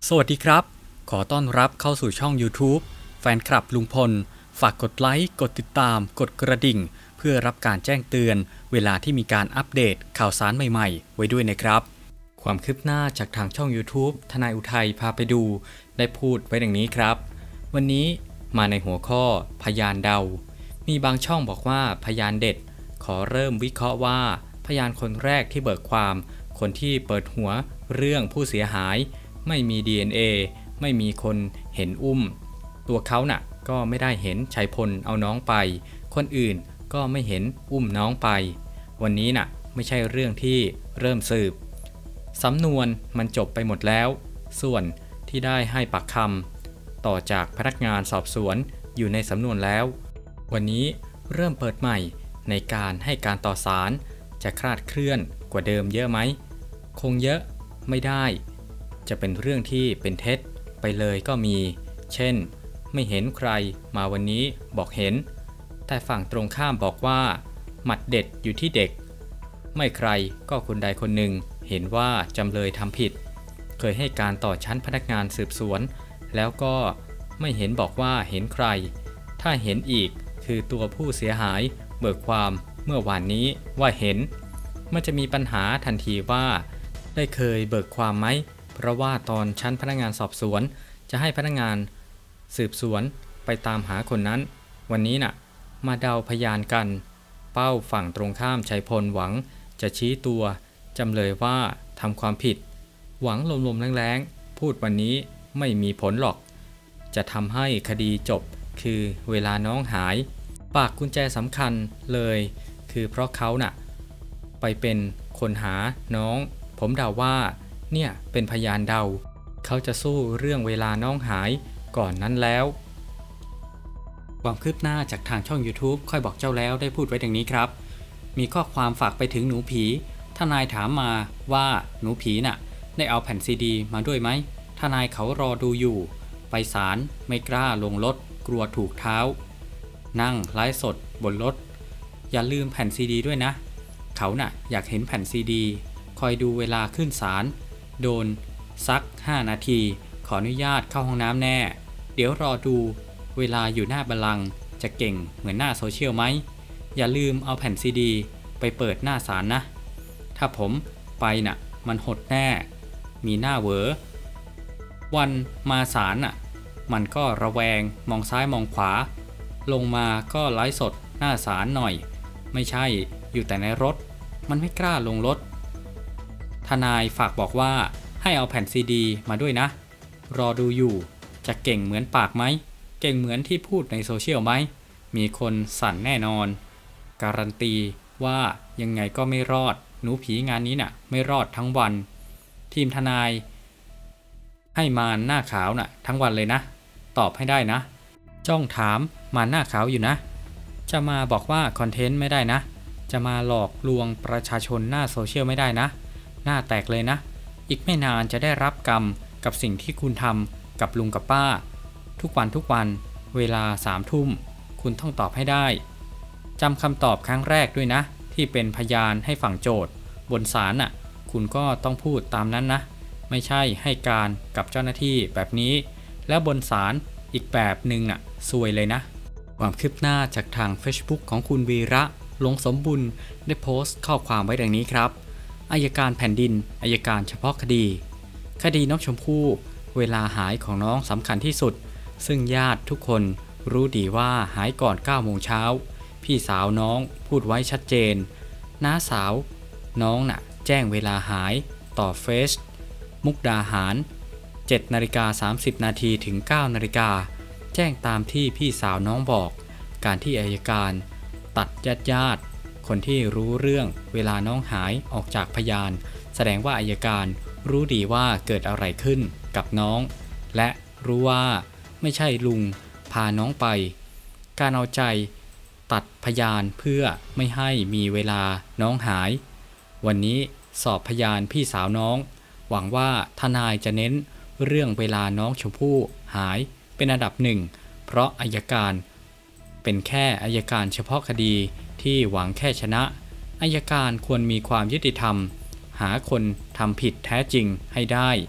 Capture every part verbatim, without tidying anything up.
สวัสดีครับขอต้อนรับเข้าสู่ช่อง YouTube แฟนคลับลุงพลฝากกดไลค์กดติดตามกดกระดิ่งเพื่อรับการแจ้งเตือนเวลาที่มีการอัปเดตข่าวสารใหม่ๆไว้ด้วยนะครับความคืบหน้าจากทางช่อง YouTube ทนายอุทัยพาไปดูได้พูดไว้ดังนี้ครับวันนี้มาในหัวข้อพยานเดามีบางช่องบอกว่าพยานเด็ดขอเริ่มวิเคราะห์ว่าพยานคนแรกที่เบิกความคนที่เปิดหัวเรื่องผู้เสียหายไม่มี ดี เอ็น เอ ไม่มีคนเห็นอุ้มตัวเขาน่ะก็ไม่ได้เห็นชัยพลเอาน้องไปคนอื่นก็ไม่เห็นอุ้มน้องไปวันนี้น่ะไม่ใช่เรื่องที่เริ่มสืบสำนวนมันจบไปหมดแล้วส่วนที่ได้ให้ปากคำต่อจากพนักงานสอบสวนอยู่ในสำนวนแล้ววันนี้เริ่มเปิดใหม่ในการให้การต่อศาลจะคลาดเคลื่อนกว่าเดิมเยอะไหมคงเยอะไม่ได้จะเป็นเรื่องที่เป็นเท็จไปเลยก็มีเช่นไม่เห็นใครมาวันนี้บอกเห็นแต่ฝั่งตรงข้ามบอกว่าหมัดเด็ดอยู่ที่เด็กไม่ใครก็คนใดคนหนึ่งเห็นว่าจำเลยทำผิดเคยให้การต่อชั้นพนักงานสืบสวนแล้วก็ไม่เห็นบอกว่าเห็นใครถ้าเห็นอีกคือตัวผู้เสียหายเบิกความเมื่อวานนี้ว่าเห็นมันจะมีปัญหาทันทีว่าได้เคยเบิกความไหมเพราะว่าตอนชั้นพนักงานสอบสวนจะให้พนักงานสืบสวนไปตามหาคนนั้นวันนี้น่ะมาเดาพยานกันเป้าฝั่งตรงข้ามชัยพลหวังจะชี้ตัวจำเลยว่าทำความผิดหวังลมๆแรงๆพูดวันนี้ไม่มีผลหรอกจะทำให้คดีจบคือเวลาน้องหายปากกุญแจสำคัญเลยคือเพราะเขาน่ะไปเป็นคนหาน้องผมเดาว่าเนี่ยเป็นพยานเดาเขาจะสู้เรื่องเวลาน้องหายก่อนนั้นแล้วความคืบหน้าจากทางช่อง YouTube ค่อยบอกเจ้าแล้วได้พูดไว้ดังนี้ครับมีข้อความฝากไปถึงหนูผีทนายถามมาว่าหนูผีน่ะได้เอาแผ่นซีดีมาด้วยไหมทนายเขารอดูอยู่ไปศาลไม่กล้าลงรถกลัวถูกเท้านั่งไลฟ์สดบนรถอย่าลืมแผ่นซีดีด้วยนะเขาน่ะอยากเห็นแผ่นซีดีคอยดูเวลาขึ้นศาลโดนสักห้านาทีขออนุญาตเข้าห้องน้ำแน่เดี๋ยวรอดูเวลาอยู่หน้าบัลลังก์จะเก่งเหมือนหน้าโซเชียลไหมอย่าลืมเอาแผ่นซีดีไปเปิดหน้าศาลนะถ้าผมไปน่ะมันหดแน่มีหน้าเวอวันมาศาลน่ะมันก็ระแวงมองซ้ายมองขวาลงมาก็ไลฟ์สดหน้าศาลหน่อยไม่ใช่อยู่แต่ในรถมันไม่กล้าลงรถทนายฝากบอกว่าให้เอาแผ่นซีดีมาด้วยนะรอดูอยู่จะเก่งเหมือนปากไหมเก่งเหมือนที่พูดในโซเชียลไหมมีคนสั่นแน่นอนการันตีว่ายังไงก็ไม่รอดหนูผีงานนี้น่ะไม่รอดทั้งวันทีมทนายให้มารหน้าขาวน่ะทั้งวันเลยนะตอบให้ได้นะจ้องถามมารหน้าขาวอยู่นะจะมาบอกว่าคอนเทนต์ไม่ได้นะจะมาหลอกลวงประชาชนหน้าโซเชียลไม่ได้นะหน้าแตกเลยนะอีกไม่นานจะได้รับกรรมกับสิ่งที่คุณทำกับลุงกับป้าทุกวันทุกวันเวลาสามทุ่มคุณต้องตอบให้ได้จำคำตอบครั้งแรกด้วยนะที่เป็นพยานให้ฝั่งโจทย์บนศาลน่ะคุณก็ต้องพูดตามนั้นนะไม่ใช่ให้การกับเจ้าหน้าที่แบบนี้แล้วบนศาลอีกแบบหนึ่งน่ะซวยเลยนะความคืบหน้าจากทาง Facebook ของคุณวีระหลงสมบุญได้โพสต์ข้อความไว้ดังนี้ครับอัยการแผ่นดินอัยการเฉพาะคดีคดีน้องชมพู่เวลาหายของน้องสำคัญที่สุดซึ่งญาติทุกคนรู้ดีว่าหายก่อนเก้าโมงเช้าพี่สาวน้องพูดไว้ชัดเจนน้าสาวน้องน่ะแจ้งเวลาหายต่อเฟซมุกดาหาร เจ็ดนาฬิกาสามสิบนาทีถึง เก้านาฬิกาแจ้งตามที่พี่สาวน้องบอกการที่อัยการตัดญาติญาติคนที่รู้เรื่องเวลาน้องหายออกจากพยานแสดงว่าอัยการรู้ดีว่าเกิดอะไรขึ้นกับน้องและรู้ว่าไม่ใช่ลุงพาน้องไปการเอาใจตัดพยานเพื่อไม่ให้มีเวลาน้องหายวันนี้สอบพยานพี่สาวน้องหวังว่าทนายจะเน้นเรื่องเวลาน้องชมพู่หายเป็นอันดับหนึ่งเพราะอัยการเป็นแค่อัยการเฉพาะคดีที่หวังแค่ชนะอัยการควรมีความยุติธรรมหาคนทำผิดแท้จริงให้ได้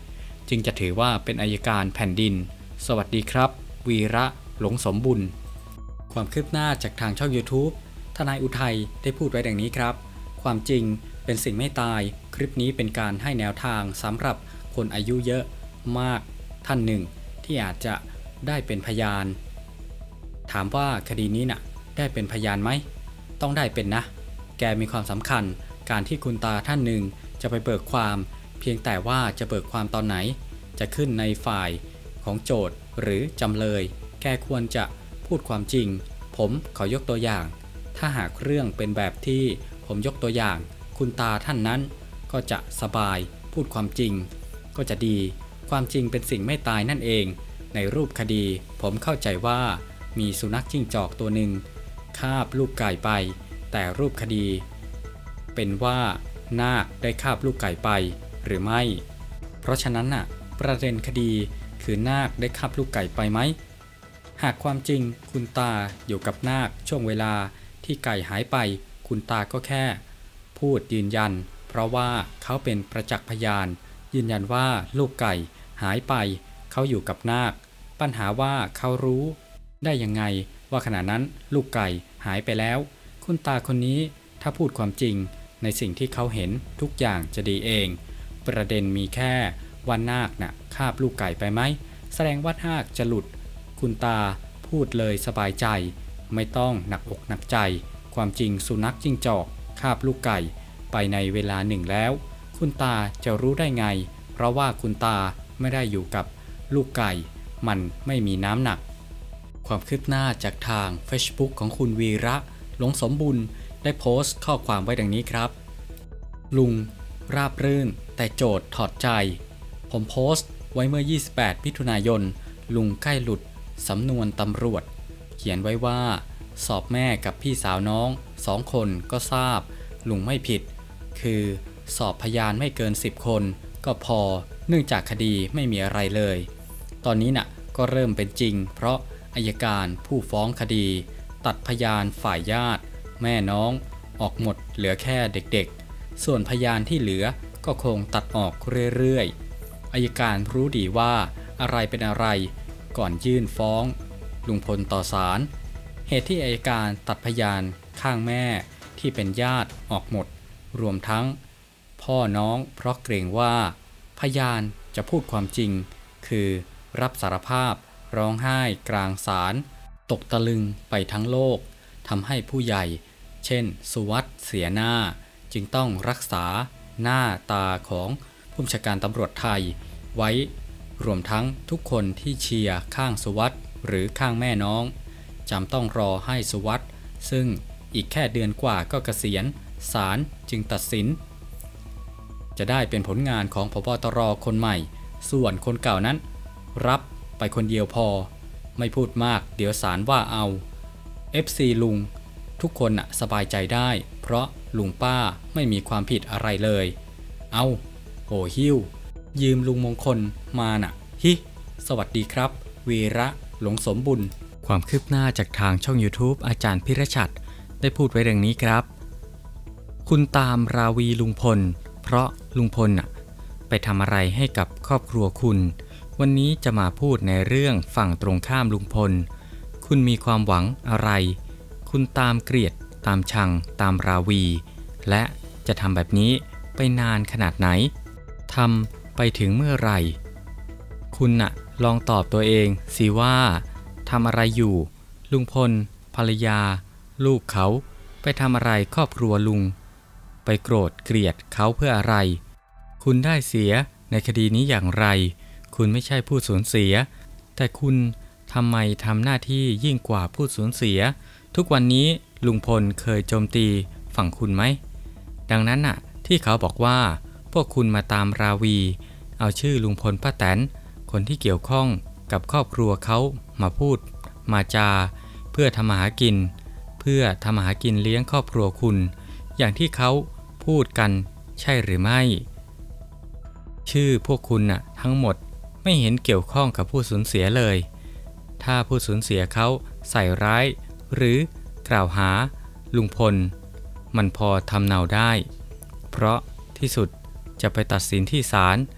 จึงจะถือว่าเป็นอัยการแผ่นดินสวัสดีครับวีระหลงสมบุญความคืบหน้าจากทางช่อง YouTube ทนายอุทัยได้พูดไว้ดังนี้ครับความจริงเป็นสิ่งไม่ตายคลิปนี้เป็นการให้แนวทางสำหรับคนอายุเยอะมากท่านหนึ่งที่อาจจะได้เป็นพยานถามว่าคดีนี้น่ะได้เป็นพยานไหมต้องได้เป็นนะแกมีความสำคัญการที่คุณตาท่านหนึ่งจะไปเบิกความเพียงแต่ว่าจะเบิกความตอนไหนจะขึ้นในฝ่ายของโจทก์หรือจำเลยแกควรจะพูดความจริงผมขอยกตัวอย่างถ้าหากเรื่องเป็นแบบที่ผมยกตัวอย่างคุณตาท่านนั้นก็จะสบายพูดความจริงก็จะดีความจริงเป็นสิ่งไม่ตายนั่นเองในรูปคดีผมเข้าใจว่ามีสุนัขจิ้งจอกตัวหนึ่งคาบลูกไก่ไปแต่รูปคดีเป็นว่านาคได้คาบลูกไก่ไปหรือไม่เพราะฉะนั้นน่ะประเด็นคดีคือนาคได้คาบลูกไก่ไปไหมหากความจริงคุณตาอยู่กับนาคช่วงเวลาที่ไก่หายไปคุณตาก็แค่พูดยืนยันเพราะว่าเขาเป็นประจักษ์พยานยืนยันว่าลูกไก่หายไปเขาอยู่กับนาคปัญหาว่าเขารู้ได้ยังไงว่าขณะนั้นลูกไก่หายไปแล้วคุณตาคนนี้ถ้าพูดความจริงในสิ่งที่เขาเห็นทุกอย่างจะดีเองประเด็นมีแค่ว่านาคน่ะคาบลูกไก่ไปไหมแสดงว่านาคจะหลุดคุณตาพูดเลยสบายใจไม่ต้องหนักอกหนักใจความจริงสุนัขจิ้งจอกคาบลูกไก่ไปในเวลาหนึ่งแล้วคุณตาจะรู้ได้ไงเพราะว่าคุณตาไม่ได้อยู่กับลูกไก่มันไม่มีน้ำหนักความคืบหน้าจากทาง Facebook ของคุณวีระหลงสมบุญได้โพสต์ข้อความไว้ดังนี้ครับลุงราบรื่นแต่โจทย์ถอดใจผมโพสต์ไว้เมื่อยี่สิบแปดมิถุนายนลุงใกล้หลุดสำนวนตำรวจเขียนไว้ว่าสอบแม่กับพี่สาวน้องสองคนก็ทราบลุงไม่ผิดคือสอบพยานไม่เกินสิบคนก็พอเนื่องจากคดีไม่มีอะไรเลยตอนนี้น่ะก็เริ่มเป็นจริงเพราะอัยการผู้ฟ้องคดีตัดพยานฝ่ายญาติแม่น้องออกหมดเหลือแค่เด็กๆส่วนพยานที่เหลือก็คงตัดออกเรื่อยๆอัยการรู้ดีว่าอะไรเป็นอะไรก่อนยื่นฟ้องลุงพลต่อศาลเหตุที่อัยการตัดพยานข้างแม่ที่เป็นญาติออกหมดรวมทั้งพ่อน้องเพราะเกรงว่าพยานจะพูดความจริงคือรับสารภาพร้องไห้กลางศาลตกตะลึงไปทั้งโลกทำให้ผู้ใหญ่เช่นสุวัฒน์เสียหน้าจึงต้องรักษาหน้าตาของผู้บัญชาการตำรวจไทยไว้รวมทั้งทุกคนที่เชียร์ข้างสุวัฒน์หรือข้างแม่น้องจำต้องรอให้สุวัฒน์ซึ่งอีกแค่เดือนกว่าก็เกษียณศาลจึงตัดสินจะได้เป็นผลงานของผบ.ตร.คนใหม่ส่วนคนเก่านั้นรับไปคนเดียวพอไม่พูดมากเดี๋ยวศาลว่าเอา เอฟ ซี ลุงทุกคนน่ะสบายใจได้เพราะลุงป้าไม่มีความผิดอะไรเลยเอาโหหิ้วยืมลุงมงคลมาน่ะฮิสวัสดีครับวีระหลงสมบุญความคืบหน้าจากทางช่อง YouTube อาจารย์พิรชัดได้พูดไว้ดังนี้ครับคุณตามราวีลุงพลเพราะลุงพลน่ะไปทำอะไรให้กับครอบครัวคุณวันนี้จะมาพูดในเรื่องฝั่งตรงข้ามลุงพลคุณมีความหวังอะไรคุณตามเกลียดตามชังตามราวีและจะทำแบบนี้ไปนานขนาดไหนทำไปถึงเมื่อไหร่คุณน่ะลองตอบตัวเองสิว่าทำอะไรอยู่ลุงพลภรรยาลูกเขาไปทำอะไรครอบครัวลุงไปโกรธเกลียดเขาเพื่ออะไรคุณได้เสียในคดีนี้อย่างไรคุณไม่ใช่ผู้สูญเสียแต่คุณทำไมทำหน้าที่ยิ่งกว่าผู้สูญเสียทุกวันนี้ลุงพลเคยโจมตีฝั่งคุณไหมดังนั้นน่ะที่เขาบอกว่าพวกคุณมาตามราวีเอาชื่อลุงพลป้าแตนคนที่เกี่ยวข้องกับครอบครัวเขามาพูดมาจาเพื่อทำมาหากินเพื่อทำมาหากินเลี้ยงครอบครัวคุณอย่างที่เขาพูดกันใช่หรือไม่ชื่อพวกคุณน่ะทั้งหมดไม่เห็นเกี่ยวข้องกับผู้สูญเสียเลยถ้าผู้สูญเสียเขาใส่ร้ายหรือกล่าวหาลุงพลมันพอทำเนาได้เพราะที่สุดจะไปตัดสินที่ศาล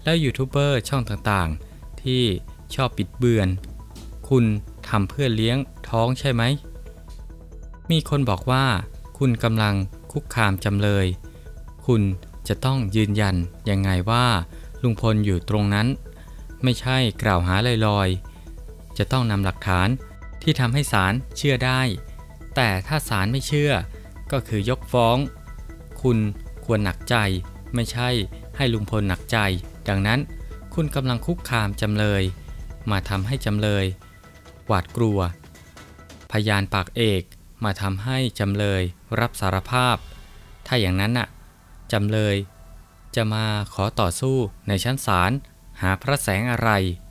แล้วยูทูบเบอร์ช่องต่างๆที่ชอบบิดเบือนคุณทำเพื่อเลี้ยงท้องใช่ไหมมีคนบอกว่าคุณกำลังคุกคามจำเลยคุณจะต้องยืนยันยังไงว่าลุงพลอยู่ตรงนั้นไม่ใช่กล่าวหาลอยๆจะต้องนำหลักฐานที่ทำให้ศาลเชื่อได้แต่ถ้าศาลไม่เชื่อก็คือยกฟ้องคุณควรหนักใจไม่ใช่ให้ลุงพลหนักใจดังนั้นคุณกำลังคุกคามจำเลยมาทำให้จำเลยหวาดกลัวพยานปากเอกมาทำให้จำเลยรับสารภาพถ้าอย่างนั้นน่ะจำเลยจะมาขอต่อสู้ในชั้นศาลหาพระแสงอะไร